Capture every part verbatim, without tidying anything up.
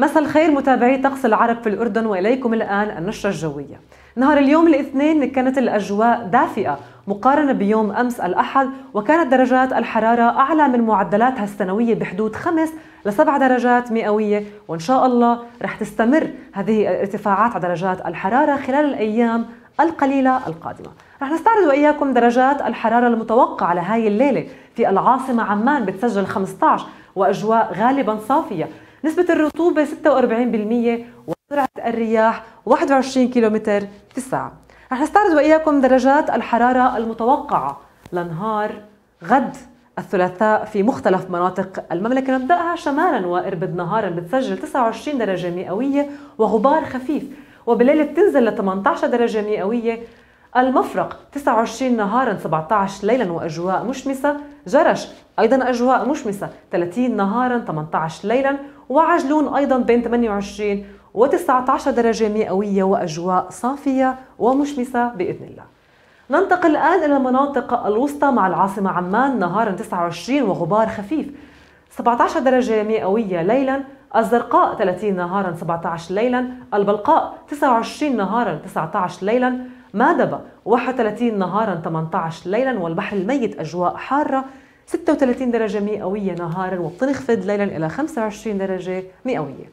مساء الخير متابعي طقس العرب في الأردن، وإليكم الآن النشرة الجوية. نهار اليوم الاثنين كانت الأجواء دافئة مقارنة بيوم أمس الأحد، وكانت درجات الحرارة أعلى من معدلاتها السنوية بحدود خمس لسبع درجات مئوية، وإن شاء الله رح تستمر هذه الارتفاعات على درجات الحرارة خلال الأيام القليلة القادمة. رح نستعرض وإياكم درجات الحرارة المتوقعة لهاي الليلة. في العاصمة عمان بتسجل خمسة عشر وأجواء غالبا صافية، نسبة الرطوبة ستة وأربعين بالمئة، وسرعة الرياح واحد وعشرين كيلومتر في الساعة. رح نستعرض وإياكم درجات الحرارة المتوقعة لنهار غد الثلاثاء في مختلف مناطق المملكة. نبدأها شمالا، وإربد نهارا بتسجل تسعة وعشرين درجة مئوية وغبار خفيف، وبالليل بتنزل ل ثمانية عشر درجة مئوية. المفرق تسعة وعشرين نهارا سبعة عشر ليلا وأجواء مشمسة. جرش أيضا أجواء مشمسة ثلاثين نهارا ثمانية عشر ليلا. وعجلون أيضا بين ثمانية وعشرين و تسعة عشر درجة مئوية وأجواء صافية ومشمسة بإذن الله. ننتقل الآن إلى المناطق الوسطى مع العاصمة عمان، نهارا تسعة وعشرين وغبار خفيف سبعة عشر درجة مئوية ليلا. الزرقاء ثلاثين نهارا سبعة عشر ليلا. البلقاء تسعة وعشرين نهارا تسعة عشر ليلا. مادبة واحد وثلاثين نهارا ثمانية عشر ليلا. والبحر الميت أجواء حارة ستة وثلاثين درجة مئوية نهارا، وبتنخفض ليلا إلى خمسة وعشرين درجة مئوية.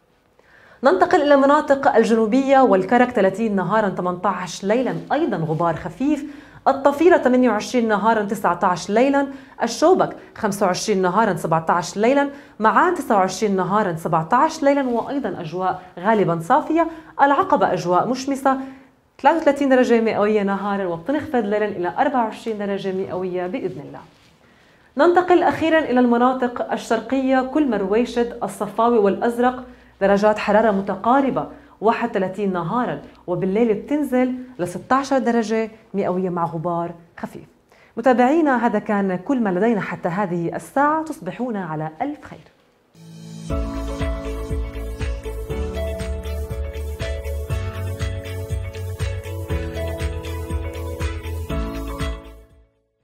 ننتقل إلى المناطق الجنوبية، والكرك ثلاثين نهارا ثمانية عشر ليلا أيضا غبار خفيف. الطفيلة ثمانية وعشرين نهارا تسعة عشر ليلا. الشوبك خمسة وعشرين نهارا سبعة عشر ليلا. معان تسعة وعشرين نهارا سبعة عشر ليلا وأيضا أجواء غالبا صافية. العقبة أجواء مشمسة ثلاثة وثلاثين درجة مئوية نهارا، وبتنخفض ليلا إلى أربعة وعشرين درجة مئوية بإذن الله. ننتقل أخيرا إلى المناطق الشرقية، كل مرويشد الصفاوي والأزرق درجات حرارة متقاربة واحد وثلاثين نهارا، وبالليل بتنزل ل ستة عشر درجة مئوية مع غبار خفيف. متابعينا، هذا كان كل ما لدينا حتى هذه الساعة. تصبحون على ألف خير.